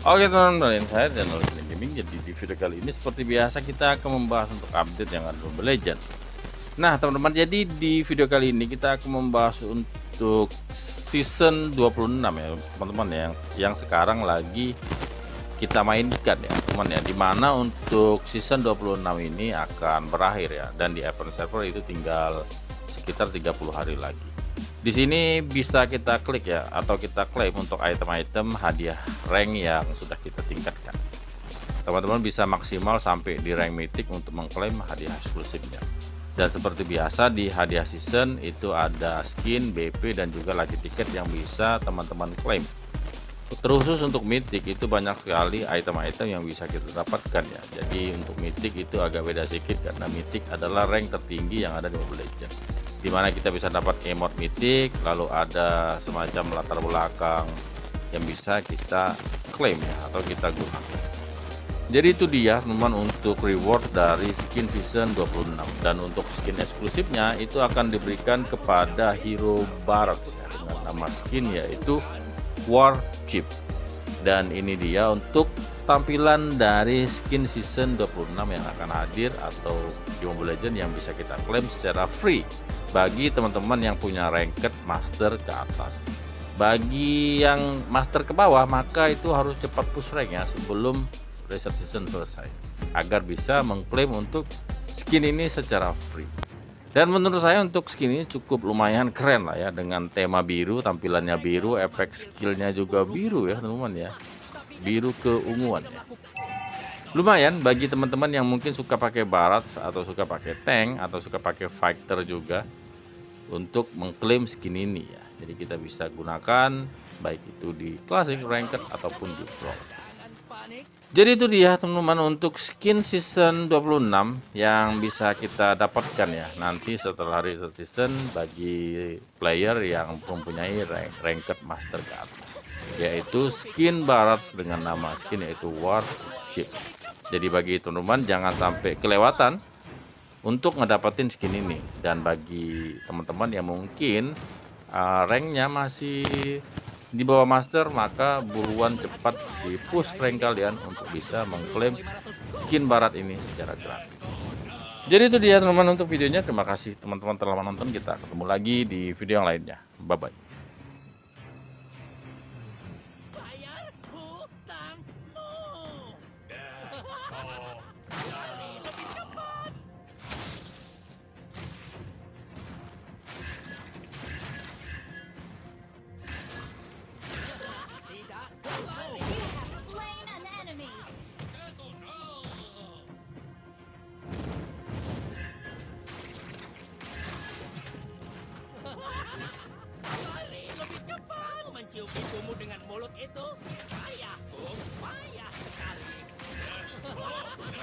Oke teman-teman, saya channel Sling Gaming. Jadi di video kali ini seperti biasa kita akan membahas untuk update yang ada Mobile Legends. Nah teman-teman, jadi di video kali ini kita akan membahas untuk season 26 ya teman-teman, yang sekarang lagi kita mainkan ya teman ya, dimana untuk season 26 ini akan berakhir ya, dan di event server itu tinggal sekitar 30 hari lagi. Di sini bisa kita klik ya, atau kita klaim untuk item-item hadiah rank yang sudah kita tingkatkan. Teman-teman bisa maksimal sampai di rank mythic untuk mengklaim hadiah eksklusifnya. Dan seperti biasa di hadiah season itu ada skin, BP, dan juga lucky tiket yang bisa teman-teman klaim. Terkhusus untuk mythic itu banyak sekali item-item yang bisa kita dapatkan ya. Jadi untuk mythic itu agak beda sedikit, karena mythic adalah rank tertinggi yang ada di Mobile Legends, dimana kita bisa dapat emote mythic, lalu ada semacam latar belakang yang bisa kita klaim ya, atau kita gunakan. Jadi itu dia teman-teman untuk reward dari skin season 26, dan untuk skin eksklusifnya itu akan diberikan kepada hero barat ya, dengan nama skin yaitu War Chip. Dan ini dia untuk tampilan dari skin season 26 yang akan hadir atau di Mobile Legends yang bisa kita klaim secara free bagi teman-teman yang punya ranked master ke atas. Bagi yang master ke bawah, maka itu harus cepat push rank ya sebelum reset season selesai, agar bisa mengklaim untuk skin ini secara free. Dan menurut saya untuk skin ini cukup lumayan keren lah ya, dengan tema biru, tampilannya biru, efek skillnya juga biru ya teman-teman ya, biru keunguan ya. Lumayan bagi teman-teman yang mungkin suka pakai barat, atau suka pakai tank, atau suka pakai fighter juga untuk mengklaim skin ini ya. Jadi kita bisa gunakan baik itu di classic, ranked, ataupun di pro. Jadi itu dia teman-teman untuk skin season 26 yang bisa kita dapatkan ya nanti setelah reset season bagi player yang mempunyai ranked master ke atas, yaitu skin barat dengan nama skin yaitu War Chip. Jadi bagi teman-teman jangan sampai kelewatan untuk ngedapetin skin ini. Dan bagi teman-teman yang mungkin ranknya masih di bawah master, maka buruan cepat di push rank kalian untuk bisa mengklaim skin barat ini secara gratis. Jadi itu dia teman-teman untuk videonya. Terima kasih teman-teman telah menonton. Kita ketemu lagi di video yang lainnya. Bye bye. Kukumu dengan mulut itu payah sekali.